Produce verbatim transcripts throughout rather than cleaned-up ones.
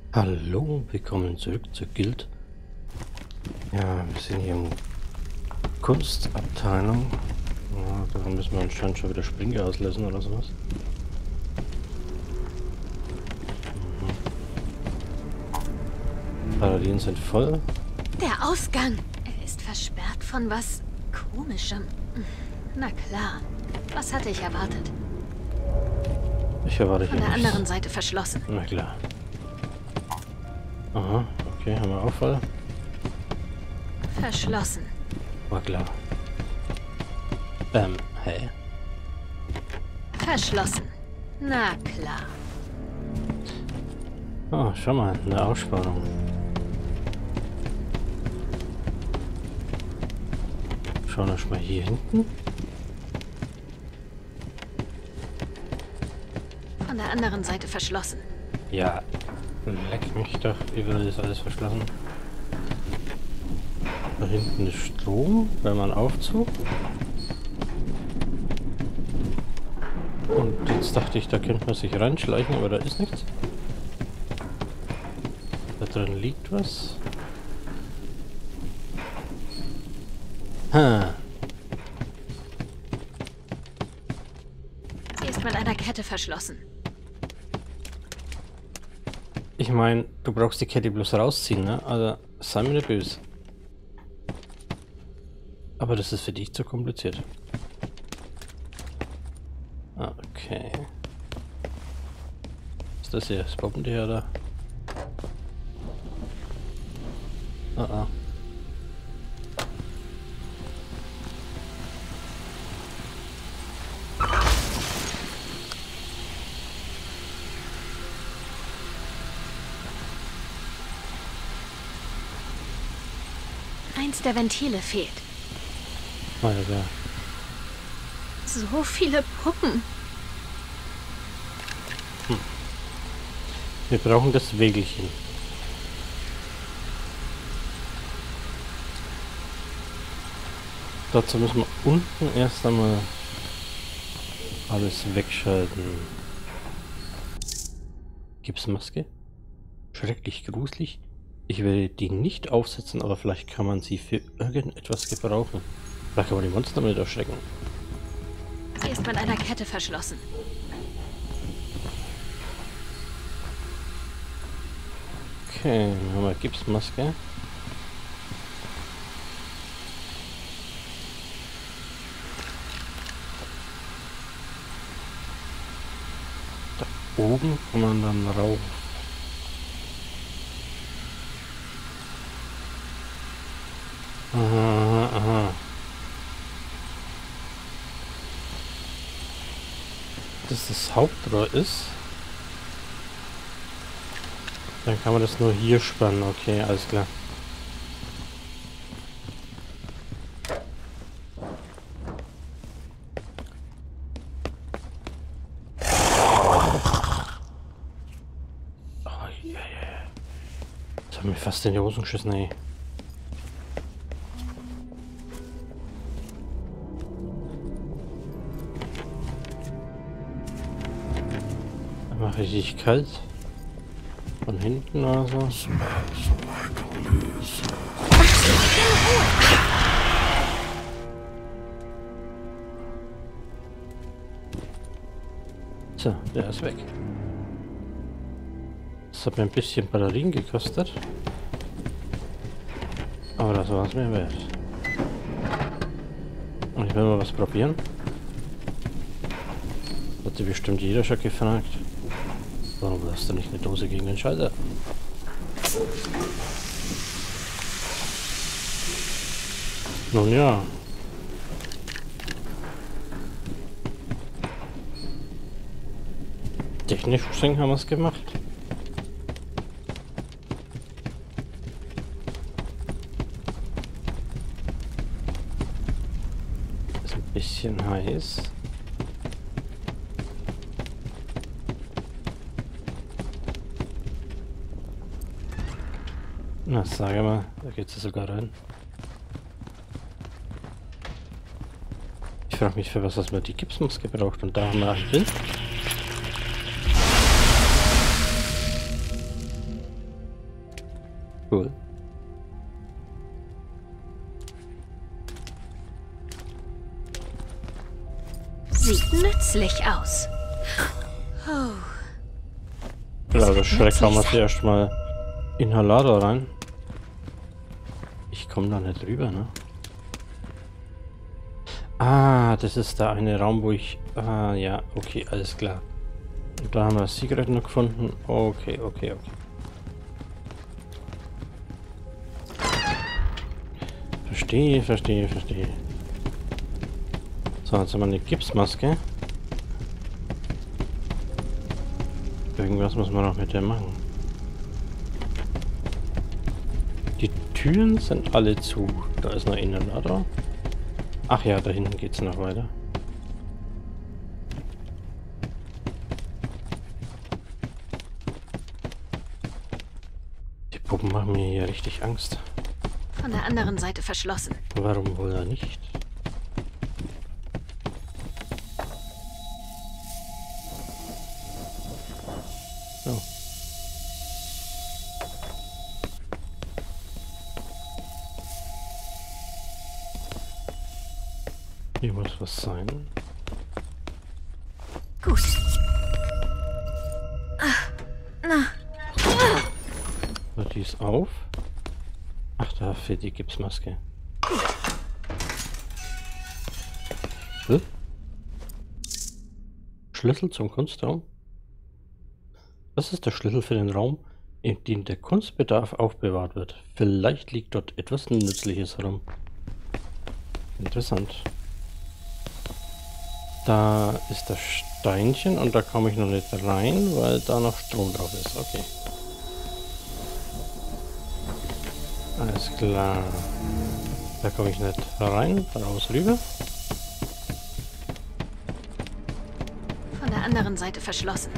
Hallo, willkommen zurück zur Guild. Ja, wir sind hier im Kunstabteilung. Ja, da müssen wir anscheinend schon wieder Springe auslösen oder sowas. Mhm. Paladinen sind voll. Der Ausgang. Er ist versperrt von was Komischem. Na klar. Was hatte ich erwartet? Ich erwarte Von hier der nichts. anderen Seite verschlossen. Na klar. Aha, okay, haben wir Auffall. Verschlossen. War klar. Ähm, hä? Verschlossen. Na klar. Oh, schau mal, eine Aussparung. Schauen wir mal hier hinten. Von der anderen Seite verschlossen. Ja, leck mich doch, überall ist alles verschlossen. Da hinten ist Strom, wenn man Aufzug. Und jetzt dachte ich, da könnte man sich reinschleichen, aber da ist nichts. Da drin liegt was. Ha. Sie ist mit einer Kette verschlossen. Ich meine, du brauchst die Kette bloß rausziehen, ne? Also, sei mir nicht böse. Aber das ist für dich zu kompliziert. Okay. Was ist das hier? Das Poppentier da? Ah, ah. Eins der Ventile fehlt. Ah, ja, ja. So viele Puppen. Wir brauchen das Wägelchen. Dazu müssen wir unten erst einmal alles wegschalten. Gipsmaske? Schrecklich gruselig. Ich werde die nicht aufsetzen, aber vielleicht kann man sie für irgendetwas gebrauchen. Vielleicht kann man die Monster damit erschrecken. Sie ist mit einer Kette verschlossen. Okay, dann haben wir Gipsmaske. Da oben kann man dann rauf. Aha, aha. Dass das Hauptrohr ist. Dann kann man das nur hier spannen. Okay, alles klar. Oh, yeah, yeah. Das hat mir fast in die Hosen geschissen, ey. Mache ich dich kalt? Von hinten oder so? So, der ist weg. Das hat mir ein bisschen Batterien gekostet. Aber das war es mir wert. Und ich will mal was probieren. Hat sich bestimmt jeder schon gefragt. Warum hast du nicht eine Dose gegen den Schalter? Nun ja. Technisch gesehen haben wir es gemacht. Ist ein bisschen heiß. Na, sage mal, da geht sie sogar rein. Ich frage mich, für was das man die Gipsmaske gebraucht und da haben wir einen drin. Cool. Sieht nützlich aus. Oh. Ja, das Schreck haben wir zuerst mal Inhalator rein. Ich komme da nicht rüber, ne? Ah, das ist der eine Raum, wo ich... Ah, ja, okay, alles klar. Und da haben wir das Secret noch gefunden. Okay, okay, okay. Verstehe, verstehe, verstehe. So, jetzt haben wir eine Gipsmaske. Irgendwas muss man noch mit der machen. Die Türen sind alle zu. Da ist noch Inhalator. Ach ja, da hinten geht's noch weiter. Die Puppen machen mir hier richtig Angst. Von der anderen Seite verschlossen. Warum wohl nicht? So. Hier muss was sein. Gut. So, die ist auf. Ach, da fehlt die Gipsmaske. Hm? Schlüssel zum Kunstraum? Das ist der Schlüssel für den Raum, in dem der Kunstbedarf aufbewahrt wird. Vielleicht liegt dort etwas Nützliches herum. Interessant. Da ist das Steinchen und da komme ich noch nicht rein, weil da noch Strom drauf ist. Okay. Alles klar. Da komme ich nicht rein, raus rüber. Von der anderen Seite verschlossen.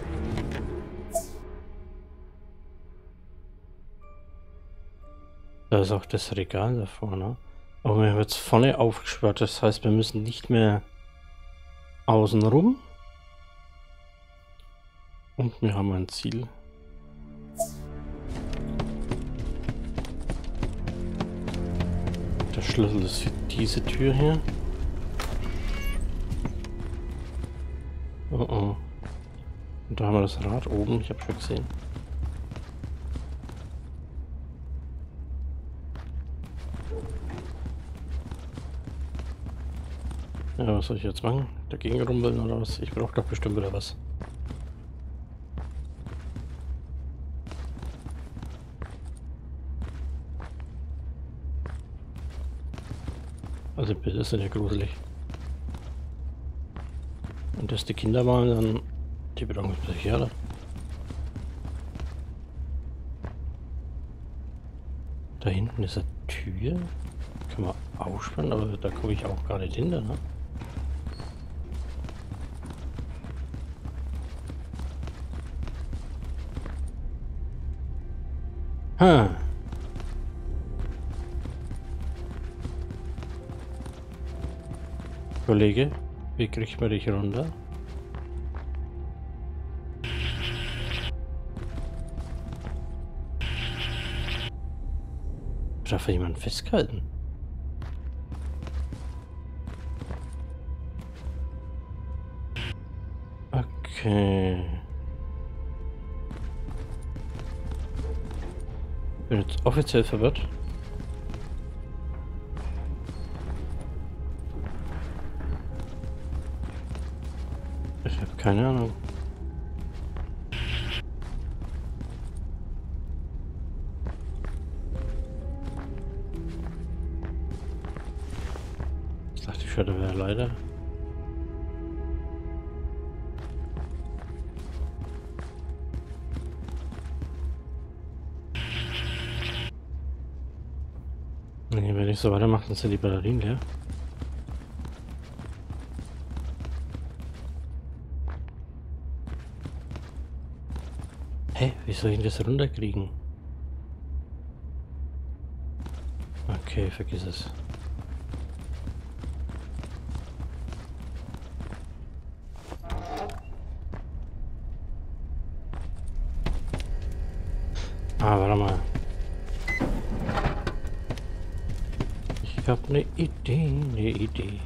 Da ist auch das Regal da vorne. Aber wir haben jetzt vorne aufgesperrt, das heißt, wir müssen nicht mehr außen rum. Und wir haben ein Ziel. Der Schlüssel ist für diese Tür hier. Oh oh. Und da haben wir das Rad oben, ich habe schon gesehen. Ja, was soll ich jetzt machen? Dagegen rumbeln oder was? Ich brauche doch bestimmt wieder was. Also Bilder sind ja gruselig. Und dass die Kinder waren, dann die brauchen Psychiater. Da hinten ist eine Tür. Kann man aufspannen, aber da komme ich auch gar nicht hinter, ne? Ha. Kollege, wie kriegt man dich runter? Darf er jemanden festhalten? Okay. Bin jetzt offiziell verwirrt. Ich habe keine Ahnung. Ich dachte, ich hätte wäre leider. Nee, wenn ich so weitermache, dann sind die Batterien leer. Hä? Wie soll ich das runterkriegen? Okay, vergiss es. Ah, warte mal. habe eine Idee, eine Idee.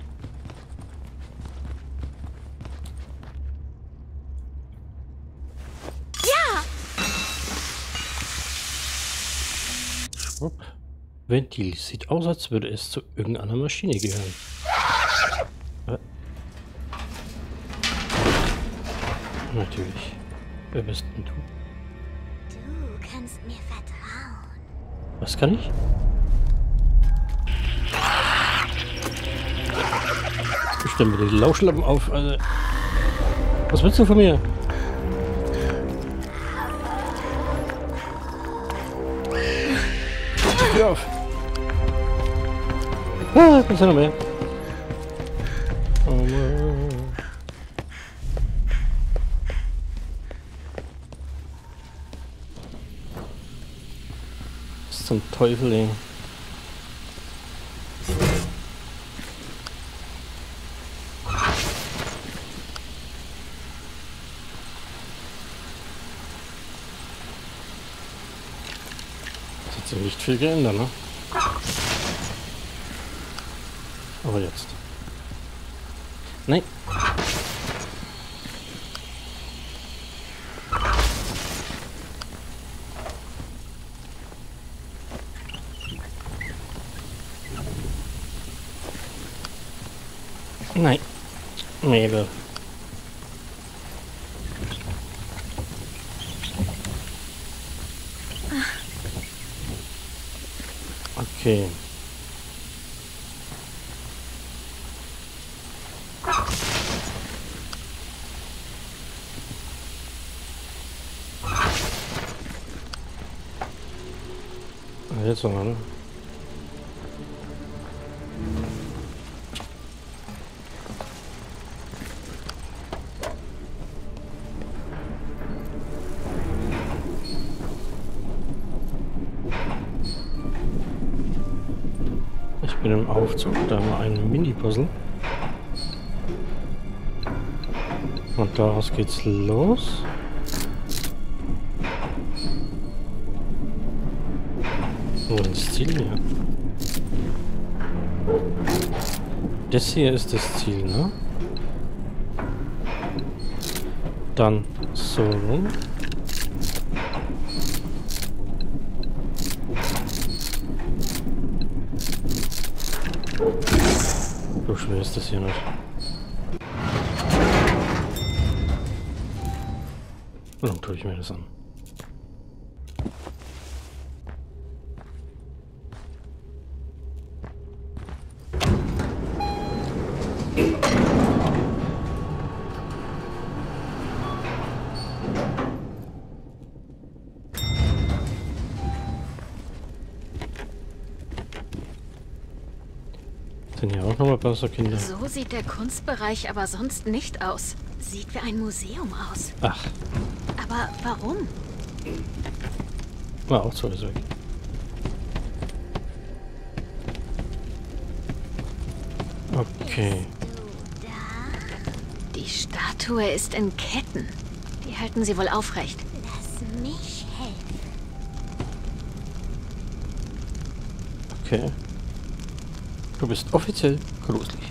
Ja! Schwupp. Ventil sieht aus, als würde es zu irgendeiner Maschine gehören. Äh. Natürlich. Wer bist denn du? Du kannst mir vertrauen. Was kann ich? Ich stelle mir die Lauschlappen auf, also. Was willst du von mir? Hör auf! Ah, da sind noch mehr. Oh Mann. Was zum Teufel, ey. Hat sich nicht viel geändert, ne? Aber jetzt. Nein. Nein. Nebel. Okay. Jetzt noch, ne? Ich bin im Aufzug, da haben wir einen Mini-Puzzle. Und daraus geht's los. Wo ist das Ziel hier? Das hier ist das Ziel, ne? Dann so rum. So schwer ist das hier nicht. Warum tue ich mir das an? Sind ja auch nochmal Kinder. So sieht der Kunstbereich aber sonst nicht aus. Sieht wie ein Museum aus. Ach, Aber warum? war auch so ist weg. Okay. Die Statue ist in Ketten. Die halten sie wohl aufrecht. Lass mich helfen. Okay. Du bist offiziell gruselig.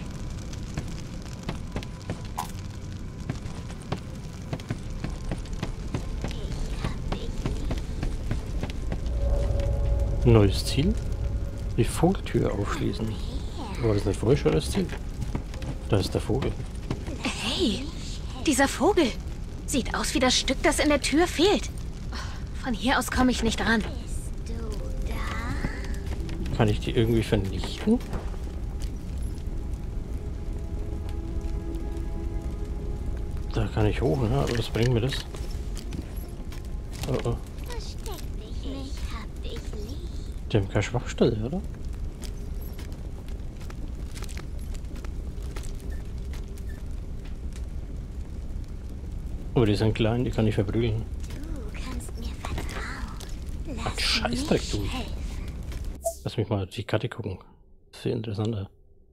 Neues Ziel? Die Vogeltür aufschließen. War das nicht vorher schon das Ziel? Da ist der Vogel. Hey, dieser Vogel. Sieht aus wie das Stück, das in der Tür fehlt. Von hier aus komme ich nicht ran. Kann ich die irgendwie vernichten? Da kann ich hoch, ne? Aber was bringt mir das? Oh oh. Die haben keine Schwachstelle, oder? Oh, die sind klein, die kann ich verprügeln. Ach, Scheißdreck, du. Lass mich mal auf die Karte gucken. Das ist viel interessanter.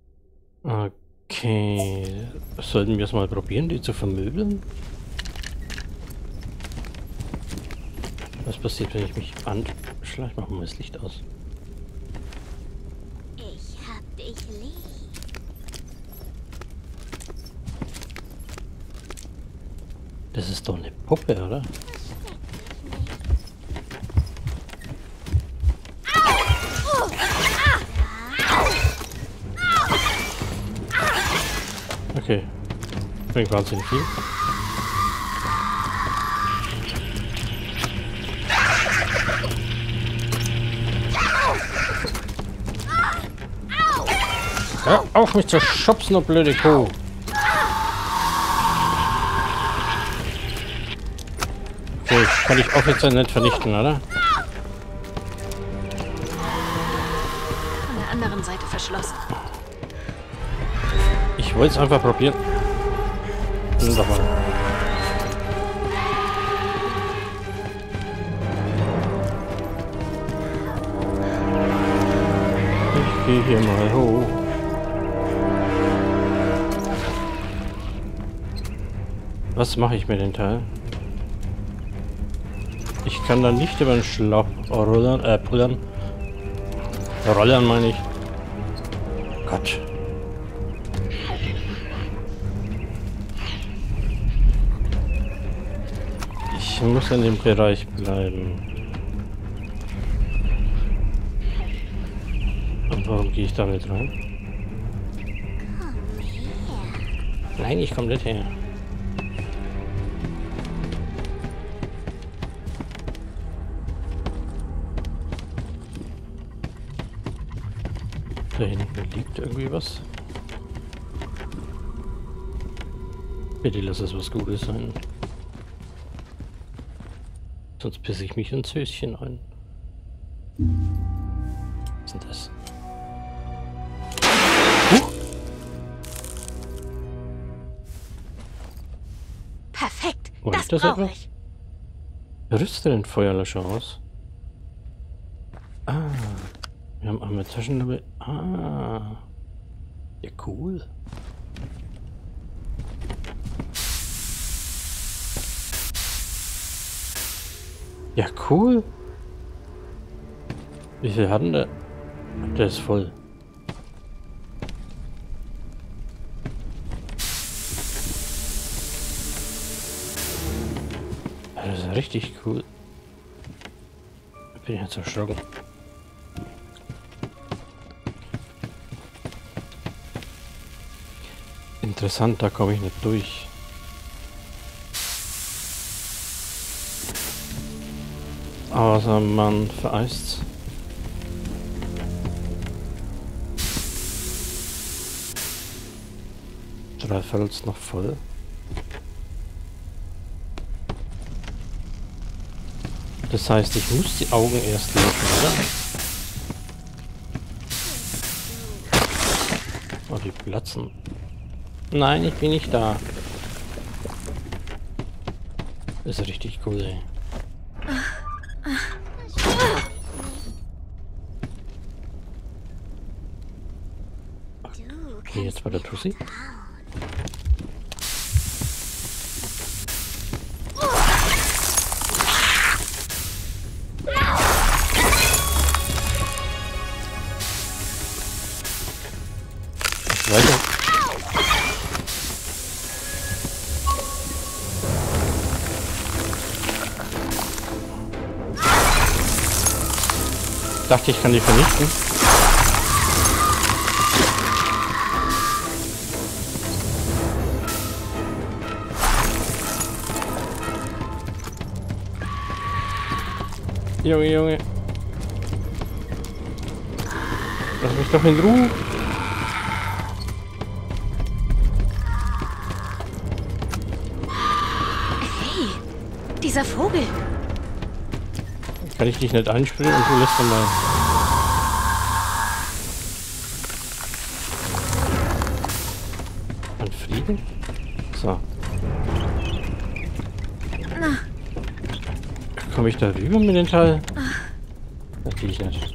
Okay. Sollten wir es mal probieren, die zu vermöbeln? Was passiert, wenn ich mich anschleiche? Machen wir das Licht aus. Ich Das ist doch eine Puppe, oder? Okay. Bringt wahnsinnig viel. Hör auf mich zu schubsen, du blöde Kuh. Okay, kann ich offiziell nicht vernichten, oder? Von der anderen Seite verschlossen. Ich wollte es einfach probieren. Wunderbar. Ich gehe hier mal hoch. Was mache ich mit dem Teil? Ich kann da nicht über den Schlauch rollern, äh, pullern. Rollern meine ich. Gott. Ich muss in dem Bereich bleiben. Und warum gehe ich da nicht rein? Nein, ich komme nicht her. Da hinten liegt irgendwie was. Bitte lass es was Gutes sein. Sonst pisse ich mich ins Höschen ein. Was ist denn das? Huch. Perfekt. War Das, ich das brauche etwa? ich. Rüste den Feuerlöscher aus. Ah. Wir haben einmal Taschenlampe. Ah. Ja, cool. Ja, cool. Wie viel hatten der? Der ist voll. Das ist richtig cool. Bin ich jetzt erschrocken. Interessant, da komme ich nicht durch. Außer man vereist. Drei Viertel ist noch voll. Das heißt, ich muss die Augen erst löschen, oder? Oh, die platzen. Nein, ich bin nicht da. Das ist richtig cool, ey. Okay, jetzt war der Tussi. Weiter. Dachte ich kann die vernichten. Junge, Junge. Lass mich doch in Ruhe. Hey, dieser Vogel. Kann ich dich nicht einspringen und du lässt dann mal. Ein Fliegen? So. Na. Komme ich da rüber mit dem Teil? Natürlich nicht.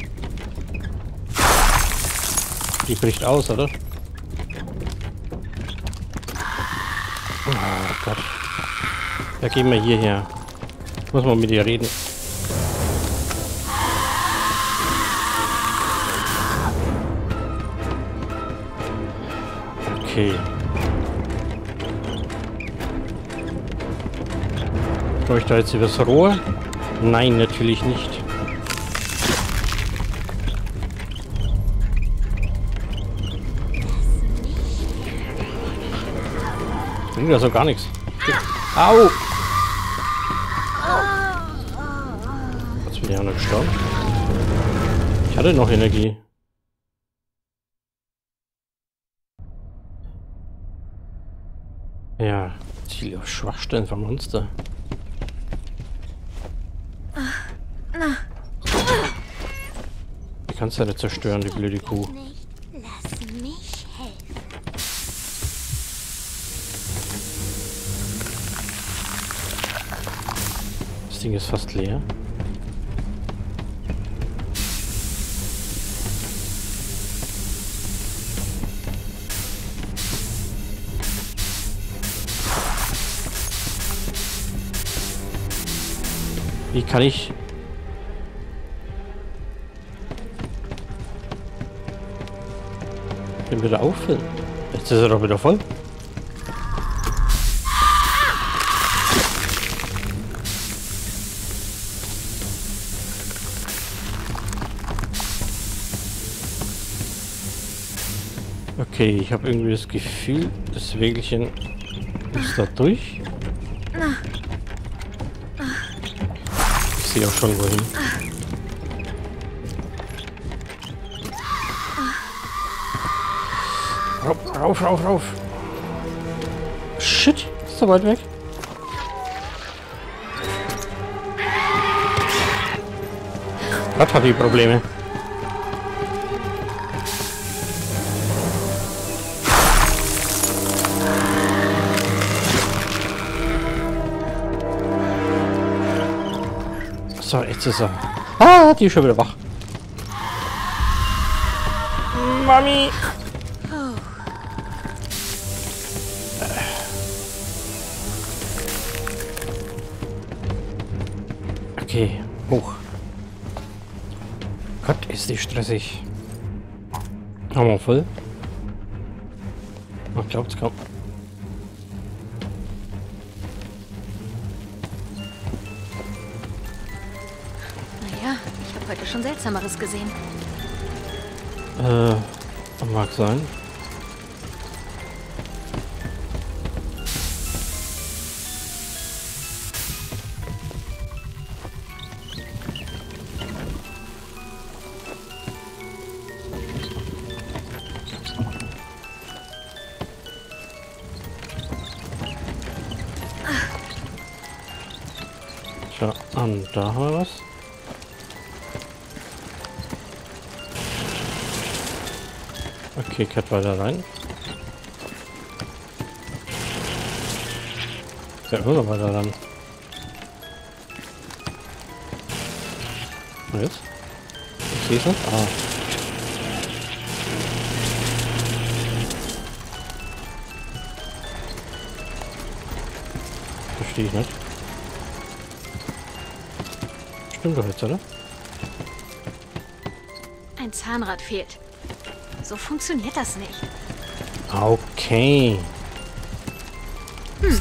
Die bricht aus, oder? Oh Gott. Ja, gehen wir hierher. Muss man mit ihr reden. Okay. Brauche ich da jetzt übers Rohr? Nein, natürlich nicht. Bringt also gar nichts. Au! Jetzt bin ich auch noch gestorben. Ich hatte noch Energie. Ja, Ziel auf Schwachstellen vom Monster. Die kannst du ja nicht zerstören, die blöde Kuh. Lass mich helfen. Das Ding ist fast leer. Wie kann ich... den wieder auffüllen? Jetzt ist er doch wieder voll. Okay, ich habe irgendwie das Gefühl, das Wägelchen ist da durch. Ich sehe auch schon wohin. Rauf, rauf, rauf, rauf. Shit, ist so weit weg. Gott hat die Probleme. So, jetzt ist er. Ah, die ist schon wieder wach. Mami. Okay, hoch. Gott, ist die stressig. Haben wir voll? Man glaubt's kaum. Naja, ich habe heute schon Seltsameres gesehen. Äh, mag sein. Tja, und da haben wir was. Okay, Cat weiter rein. Ja, immer noch weiter ran. Und jetzt? Ich sehe es noch. Ah. Verstehe ich nicht. Stimmt doch jetzt, oder? Ein Zahnrad fehlt. So funktioniert das nicht. Okay. Hm.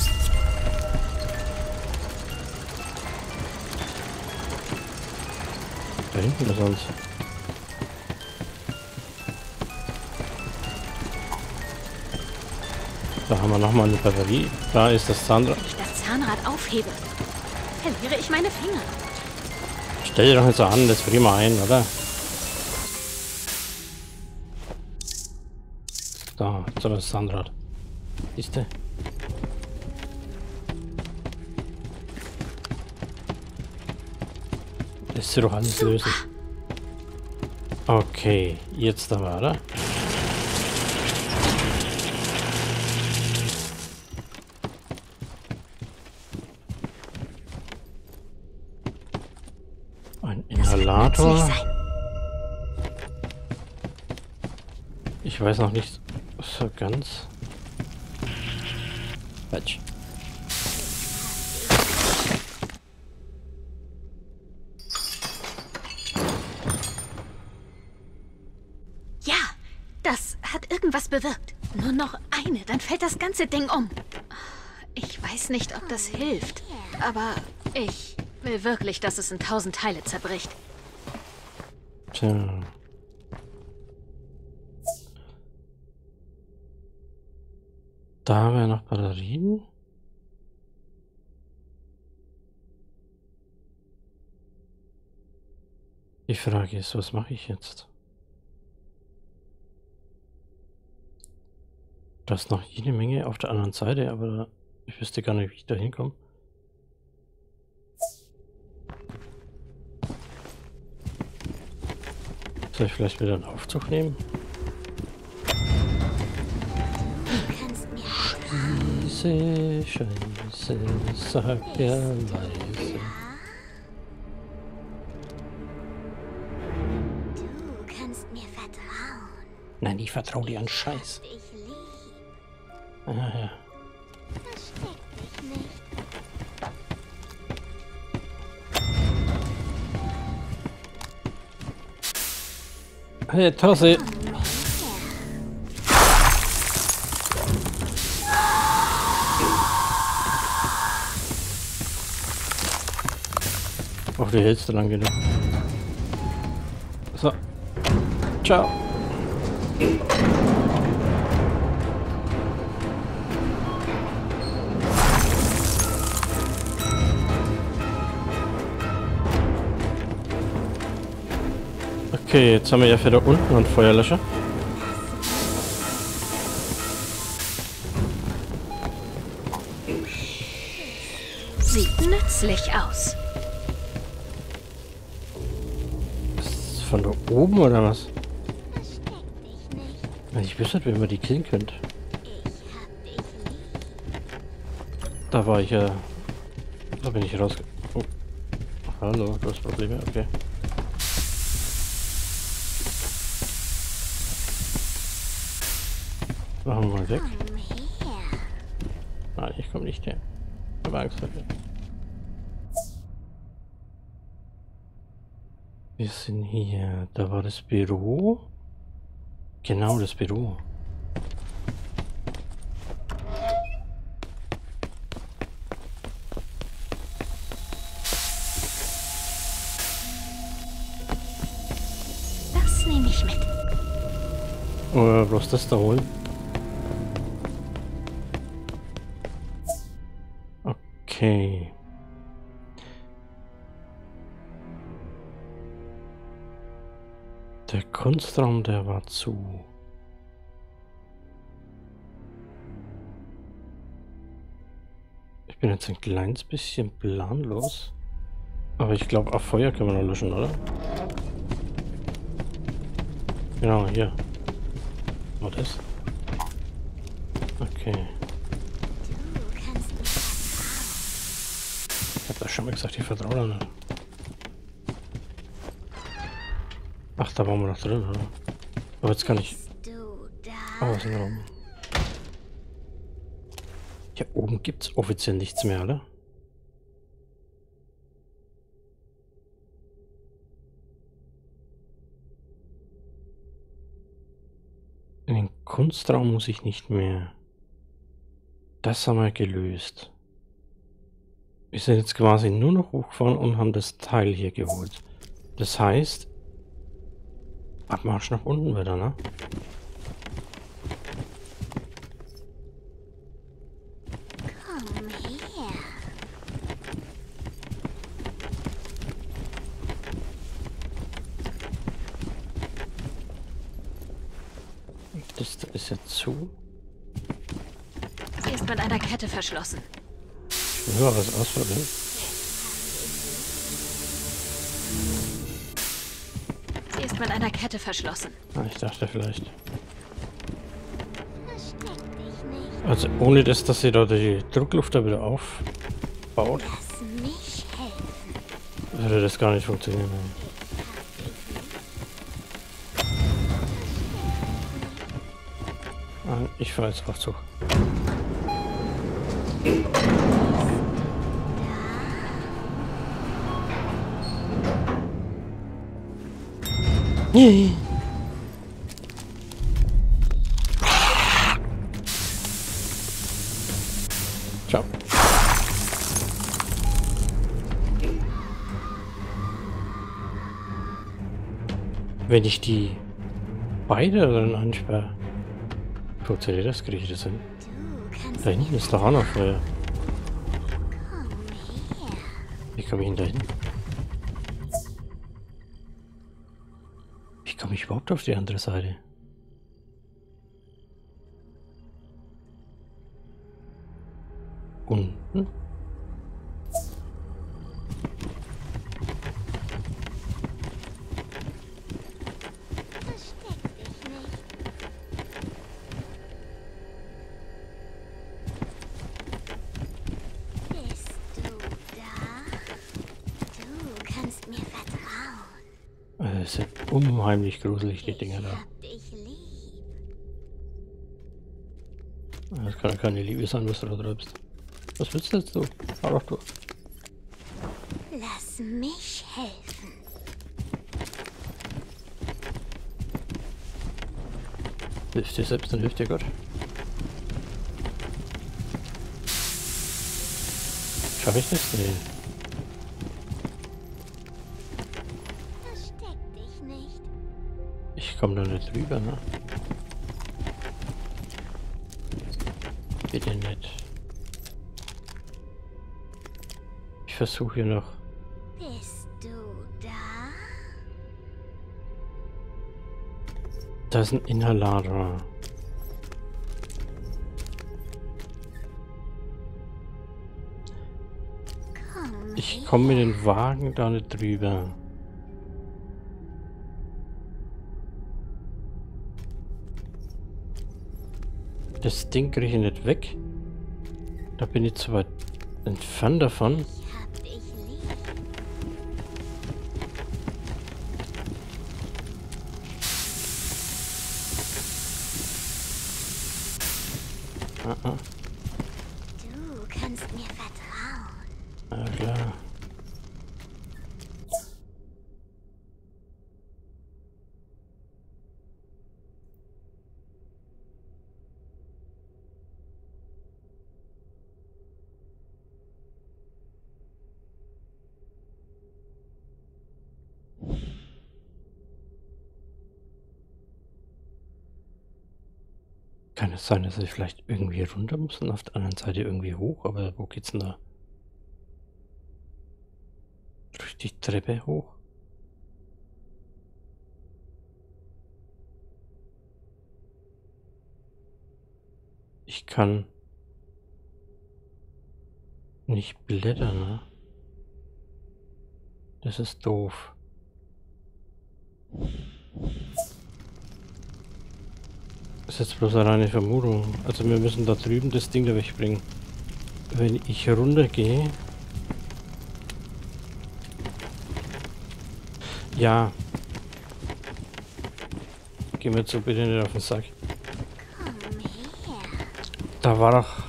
Da hinten ist sonst. Da haben wir nochmal eine Batterie. Da ist das Zahnrad. Wenn ich das Zahnrad aufhebe, verliere ich meine Finger. Stell dir doch nicht so an, das frieren wir ein, oder? Da, so das Zahnrad. Siehst du? Lässt sich doch alles lösen. Okay, jetzt aber, oder? Ein Inhalator. Ich weiß noch nicht so ganz. Quatsch. Ja, das hat irgendwas bewirkt. Nur noch eine, dann fällt das ganze Ding um. Ich weiß nicht, ob das hilft. aber ich will wirklich, dass es in tausend Teile zerbricht. Tja. Da haben wir noch Batterien. Die Frage ist, was mache ich jetzt? Da ist noch jede Menge auf der anderen Seite, aber ich wüsste gar nicht, wie ich da hinkomme. Soll ich vielleicht wieder einen Aufzug nehmen? Scheiße, Scheiße, sag ja leise. Du kannst mir vertrauen. Nein, ich vertraue dir an Scheiß. Ich lieb. Ah, ja. Versteck dich nicht. Hey, Tossi. Ach, die hältst du lang genug. So. Ciao. Okay, jetzt haben wir ja für da unten einen Feuerlöscher. Sieht nützlich aus. Ist das von da oben oder was? Versteck dich nicht. Ich wüsste nicht, wie man die killen könnte. Ich hab dich lieb. Da war ich ja. Da bin ich raus. Oh. Hallo, du hast Probleme? Okay. Machen wir mal weg. Komm her. Nein, ich komme nicht her. Ich habe Angst dafür. Wir sind hier. Da war das Büro. Genau, das Büro. Das nehme ich mit. Oder bloß das da holen. Okay. Der Kunstraum, der war zu. Ich bin jetzt ein kleines bisschen planlos. Aber ich glaube, auf Feuer können wir noch löschen, oder? Genau, hier. Was ist? Okay. Du kannst mir vertrauen. Ich hab das schon mal gesagt, ich vertraue da nicht. Ach, da waren wir noch drin, oder? Aber jetzt kann ich. Bist du da? Außenrum. Hier oben gibt's offiziell nichts mehr, oder? In den Kunstraum muss ich nicht mehr. Das haben wir gelöst. Wir sind jetzt quasi nur noch hochgefahren und haben das Teil hier geholt. Das heißt, Abmarsch nach unten wieder, ne? Komm her. Das da ist ja zu. Sie ist mit einer Kette verschlossen. Ich will mal was ausprobieren. Sie ist mit einer Kette verschlossen. Ah, ich dachte vielleicht. Versteck dich nicht. Also ohne das, dass sie da die Druckluft da wieder aufbaut, Lass mich helfen. würde das gar nicht funktionieren. Ah, ich fahre jetzt Aufzug. Nee. Ciao. Wenn ich die beide dann ansperre, funktioniert das, kriege ich das hin? Du kannst Da hinten ist doch auch noch Feuer. komm her. Wie komme ich denn da hin? Wie komme ich überhaupt auf die andere Seite? Unten? Versteck dich nicht. Bist du da? Du kannst mir vertrauen. Also es sind unheimlich gruselig, die Dinger Ich da. hab dich lieb. Das kann ja keine Liebe sein, was du da treibst. Was willst du jetzt, du? Hau doch durch. Lass mich helfen. Hilf dir selbst, dann hilft dir Gott. Schaffe ich das? Nee. Versteck dich nicht. Ich komme da nicht rüber, ne? Bitte nicht. Ich versuche hier noch. Bist du da? Da ist ein Inhalator. Komm Ich her. komme mit dem Wagen da nicht drüber. Das Ding kriege ich nicht weg. Da bin ich zu weit entfernt davon. Ich hab dich lieb. Ah, ah. Du kannst mir vertrauen. Na klar. Kann es sein, dass ich vielleicht irgendwie runter muss und auf der anderen Seite irgendwie hoch? Aber wo geht's denn da? Durch die Treppe hoch? Ich kann nicht blättern, ne? Das ist doof. Das ist jetzt bloß eine reine Vermutung. Also wir müssen da drüben das Ding da wegbringen. Wenn ich runtergehe... Ja. Geh mir jetzt so bitte nicht auf den Sack. Komm her. Da war doch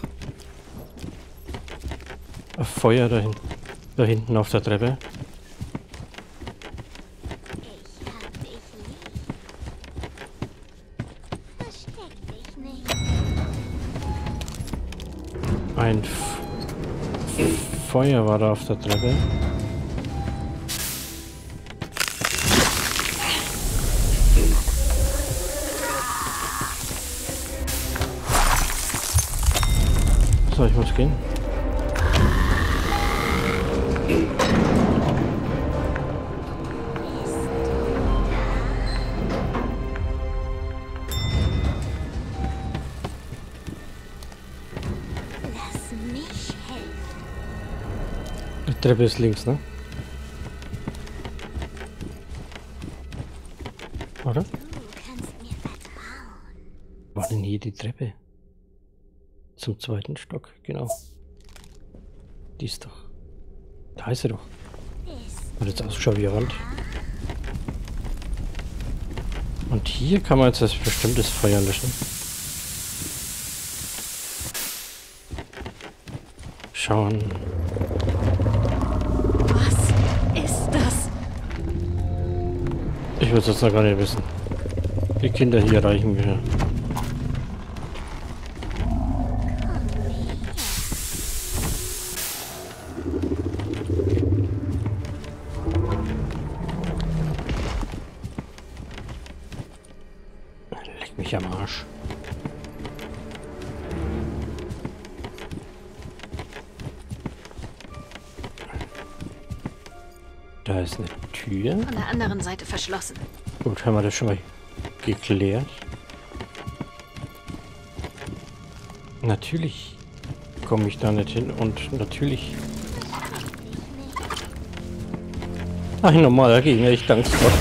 ein Feuer da, hin da hinten auf der Treppe. Ich hab dich lieb. Versteck dich nicht. Ein F Feuer war da auf der Treppe. So, ich muss gehen. Bist du da? Lass mich helfen. Die Treppe ist links, ne? Oder? Du kannst mir vertrauen. War denn hier die Treppe? Zum zweiten Stock, genau. Die ist doch. Da ist sie doch. Bist Und jetzt ausschaut wie eine Wand. Und hier kann man jetzt das bestimmtes Feuer löschen. Schauen. Was ist das? Ich würde es jetzt noch gar nicht wissen. Die Kinder hier reichen mir. mich am Arsch. Da ist eine Tür. Von der anderen Seite verschlossen. Gut, haben wir das schon mal geklärt. Natürlich komme ich da nicht hin und natürlich... Ein normaler Gegner, ich dank's Gott.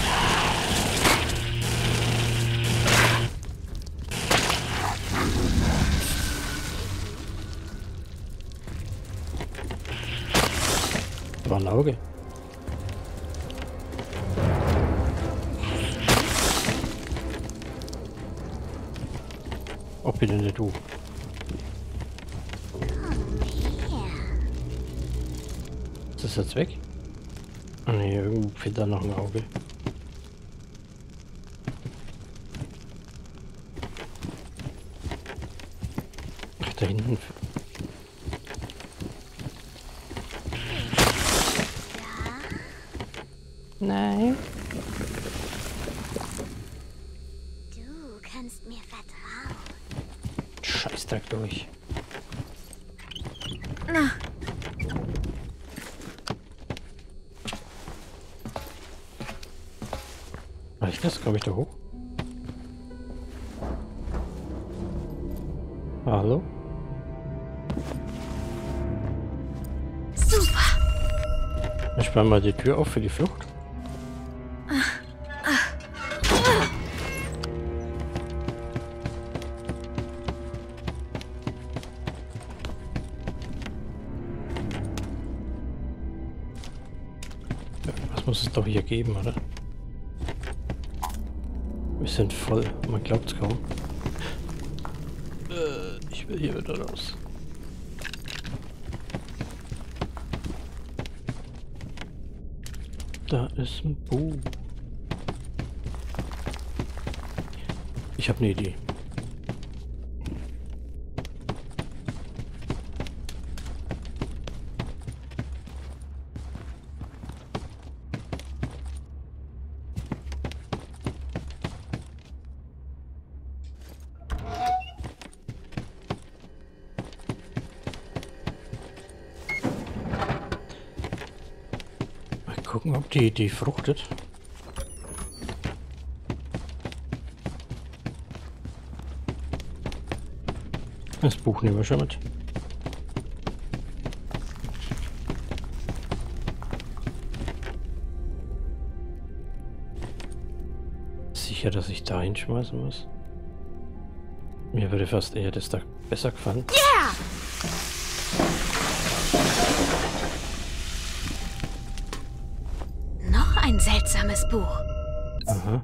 War ein Auge. Oh, bitte nicht du. Ist das jetzt weg? Ah ne, irgendwo fehlt da noch ein Auge. Ach, da hinten. Nein. Du kannst mir vertrauen. Scheißdreck durch. Na, Reicht das? Komme ich da hoch? Hallo? super. Ich sperre mal die Tür auf für die Flucht. Was muss es doch hier geben, oder? Wir sind voll, man glaubt es kaum. Äh, ich will hier wieder raus. Da ist ein Buch. Ich habe eine Idee. Gucken, ob die Idee fruchtet. Das Buch nehmen wir schon mit. Sicher, dass ich da hinschmeißen muss? Mir würde fast eher das da besser gefallen. Yeah! Noch ein seltsames Buch. Aha.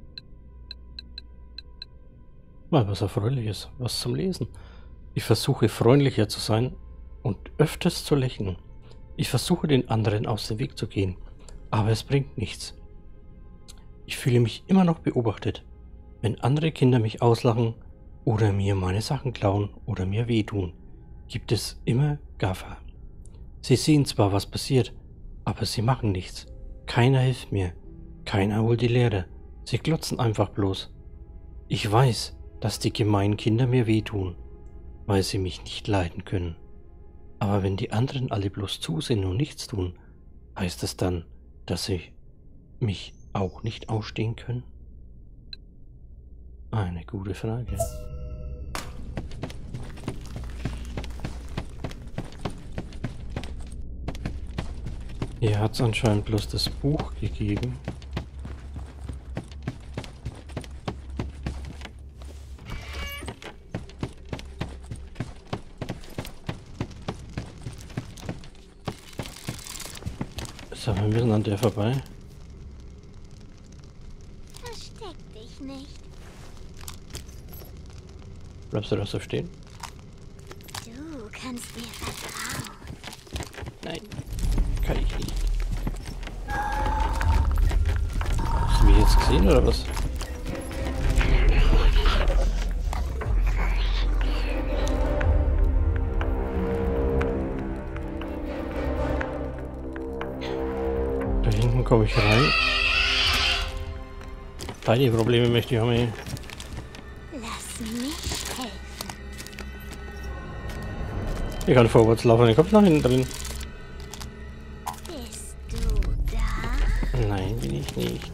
Mal was Erfreuliches, was zum Lesen. Ich versuche freundlicher zu sein und öfters zu lächeln. Ich versuche den anderen aus dem Weg zu gehen, aber es bringt nichts. Ich fühle mich immer noch beobachtet, wenn andere Kinder mich auslachen oder mir meine Sachen klauen oder mir wehtun, gibt es immer Gaffer. Sie sehen zwar, was passiert, aber sie machen nichts. Keiner hilft mir. Keiner holt die Lehre. Sie glotzen einfach bloß. Ich weiß, dass die gemeinen Kinder mir wehtun, weil sie mich nicht leiden können. Aber wenn die anderen alle bloß zusehen und nichts tun, heißt es dann, dass sie mich auch nicht ausstehen können? Eine gute Frage. Hier hat es anscheinend bloß das Buch gegeben. So, wir müssen an der vorbei. Versteck dich nicht. Bleibst du da so stehen? Du kannst mir vertrauen. Nein, kann ich nicht. Hast du mich jetzt gesehen oder was? Da hinten komme ich rein. Beide Probleme möchte ich haben. nicht helfen. Ich kann vorwärts laufen, den Kopf nach hinten drin. Bist du da? Nein, bin ich nicht.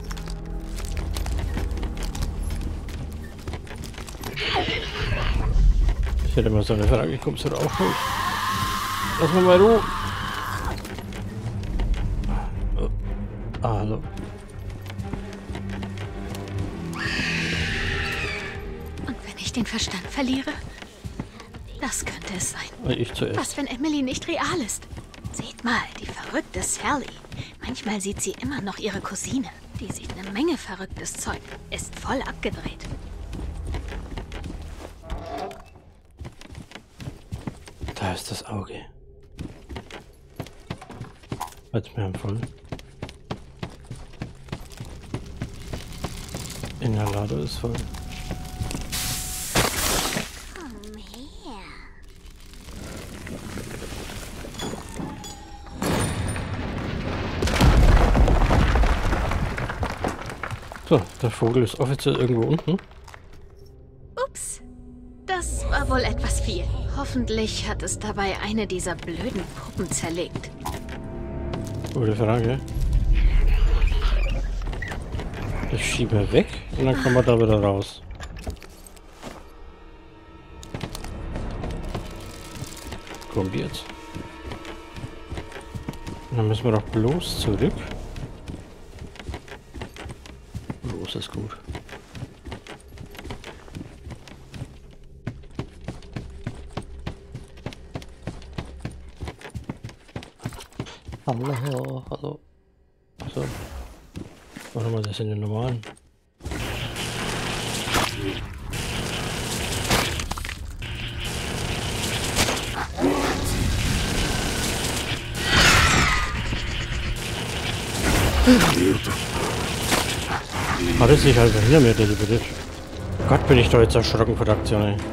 Ich hätte mal so eine Frage, kommst du da auch nicht? Lass mal mal Ruhe. Oh. Ah, hallo. Und wenn ich den Verstand verliere? Das könnte es sein. Ich zuerst. Was, wenn Emily nicht real ist? Seht mal, die verrückte Sally. Manchmal sieht sie immer noch ihre Cousine. Die sieht eine Menge verrücktes Zeug. Ist voll abgedreht. Da ist das Auge. Jetzt mir empfohlen. Inhalator ist voll. Komm her. So, der Vogel ist offiziell irgendwo unten. Ups. Das war wohl etwas viel. Hoffentlich hat es dabei eine dieser blöden Puppen zerlegt. Gute Frage. Ich schiebe weg und dann kommen wir da wieder raus. Kombiert. Dann müssen wir doch bloß zurück. Bloß ist gut. Hallo, hallo. So. Warte mal, das sind die normalen. Hat es sich also hier mehr teleportiert? Gott, bin ich da jetzt erschrocken vor der Aktion, ey.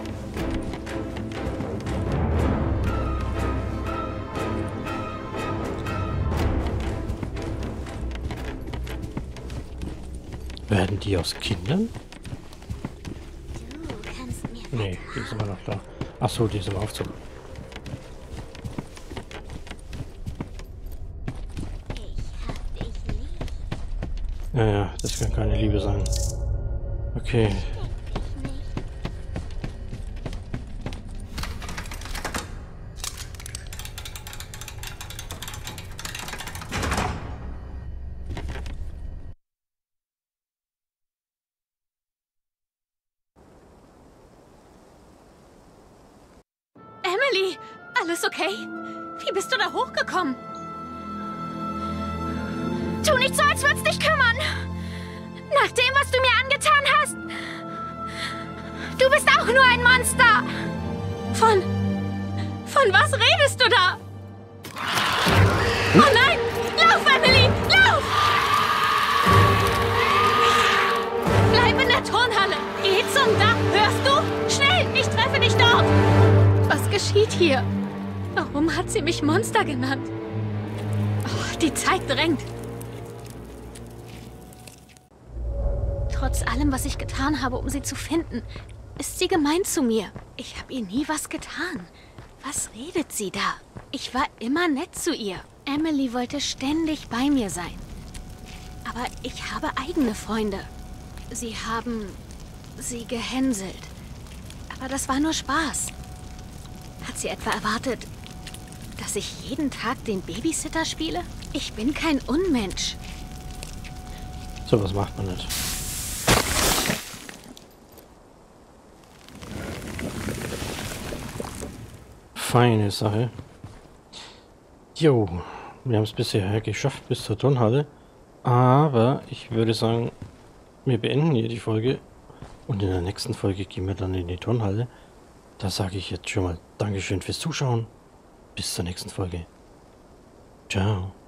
Werden die aus Kindern? Du kannst mir Nee, die ist immer noch da. Achso, die ist im Aufzug. Ich hab dich lieb. Ja, ja, das kann keine Liebe sein. Okay. Ich nicht. Emily, alles okay? Wie bist du da hochgekommen? Tu nicht so, als würd's dich kümmern. Nach dem, was du mir angetan hast. Du bist auch nur ein Monster. Von... Von was redest du da? Oh nein! Lauf, Emily! Lauf! Bleib in der Turnhalle! Geh zum Dach! Hörst du? Schnell! Ich treffe dich dort! Was geschieht hier? Warum hat sie mich Monster genannt? Oh, die Zeit drängt. Trotz allem, was ich getan habe, um sie zu finden, ist sie gemein zu mir. Ich habe ihr nie was getan. Was redet sie da? Ich war immer nett zu ihr. Emily wollte ständig bei mir sein. Aber ich habe eigene Freunde. Sie haben sie gehänselt. Aber das war nur Spaß. Hat sie etwa erwartet, dass ich jeden Tag den Babysitter spiele? Ich bin kein Unmensch. So was macht man nicht. Feine Sache. Jo, wir haben es bisher geschafft bis zur Turnhalle. Aber ich würde sagen, wir beenden hier die Folge. Und in der nächsten Folge gehen wir dann in die Turnhalle. Da sage ich jetzt schon mal Dankeschön fürs Zuschauen. Bis zur nächsten Folge. Ciao.